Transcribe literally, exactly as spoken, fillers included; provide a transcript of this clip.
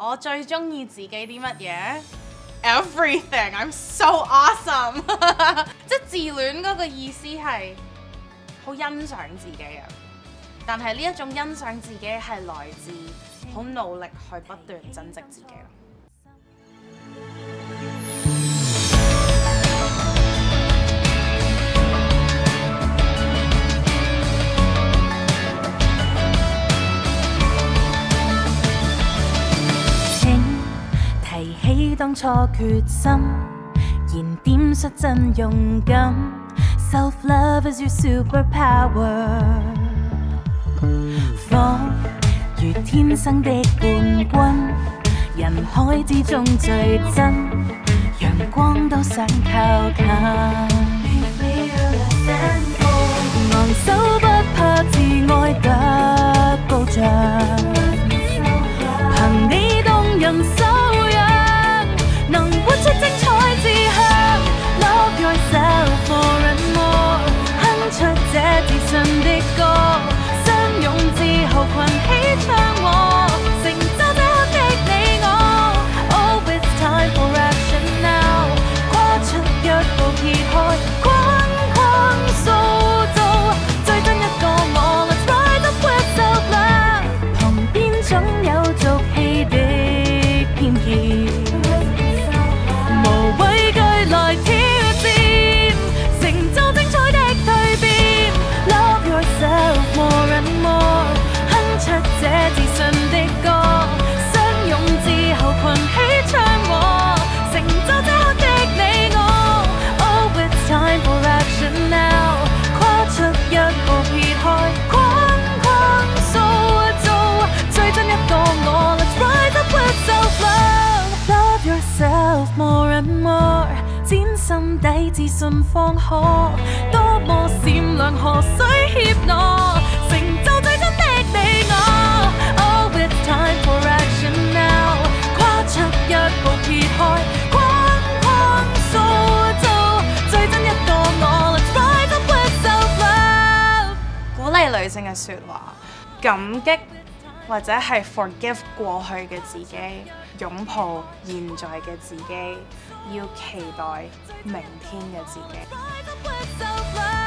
我最中意自己啲乜嘢 ？Everything. I'm so awesome 。即係自戀嗰個意思係好欣賞自己啊，但係呢一種欣賞自己係來自好努力去不斷增值自己咯。當初決心，燃點出真勇敢。Self love is your superpower， 彷如天生的冠軍，人海之中最真，陽光都想靠近。昂首不怕自愛得高漲，憑你動人修養。能活出精彩志向 ，Love yourself more and more， 哼出這自信的歌，相擁之後群起唱和，成就這刻的你我。Oh it's time for action now， 跨出一步撇開框框塑造，最真一個我 ，Let's rise up with self love， 旁邊總有俗氣的偏見。來挑戰，成就精彩的蛻變。Love yourself more and more， 哼出這自信的歌，相擁之後群起唱和，成就這刻的你我。Oh it's time for action now， 跨出一步撇開框框塑造，最真一個我。Let's rise up with self love，Love yourself more and more。展心底自信方可，多麼閃亮河水挾我，成就最真的你我。Oh it's time for action now， 跨出一步撇開框框塑造，最真一個我。Let's rise up with self love， 鼓勵女性嘅説話，感激或者係 forgive 過去嘅自己，擁抱現在嘅自己。要期待明天嘅自己。